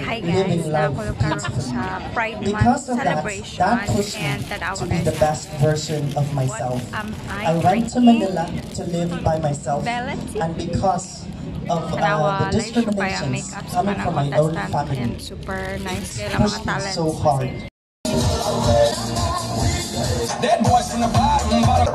Hi living guys, life nakakulo karon peacefully. sa Pride Month Because of celebration that pushed me and tanawa to be guys the best version of myself. what am I I went to drinking? Manila to live by myself, Bella tea. and because of the Tanawa live siya pa yung discriminations makeup sa coming kanang from my own contestant family, and super nice it's kaya lang mga pushed me talents so hard. Dead boys from the bottom.